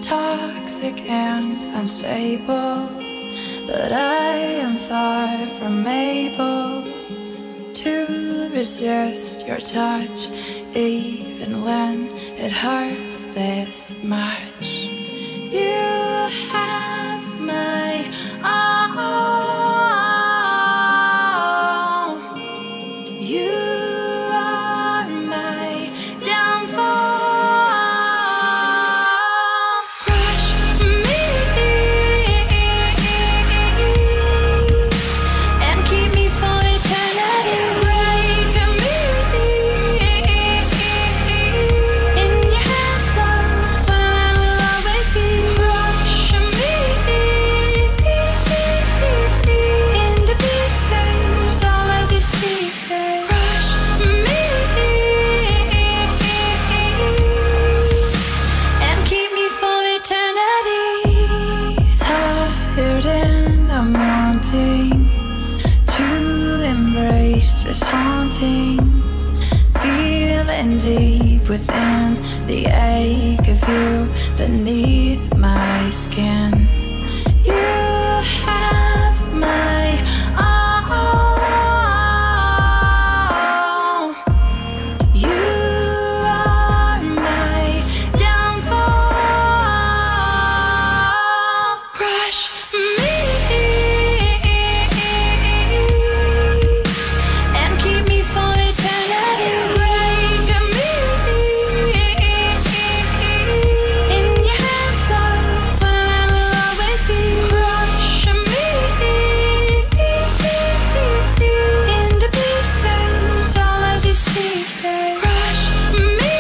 toxic and unstable, but I am far from able to resist your touch, even when it hurts this much. You have my all. You are my downfall. Crush me and keep me for eternity. Break me in your hands, love, where I will always be. Crush me into pieces, all of these pieces. Crush me and keep me for eternity. Tired and I'm wanting to embrace this haunting feeling deep within, the ache of you beneath my skin. You have my all. You are my downfall. Crush me and keep me for eternity. Break me in your hands, love, where I will always be. Crush me into pieces, all of these pieces. Crush me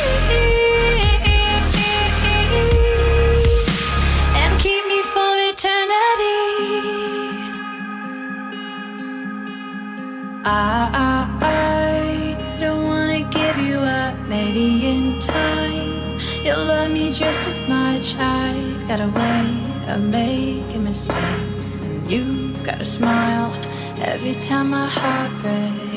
and keep me for eternity. I don't wanna give you up. Maybe in time you'll love me just as much. I've got a way of making mistakes, and you got a smile every time my heart breaks.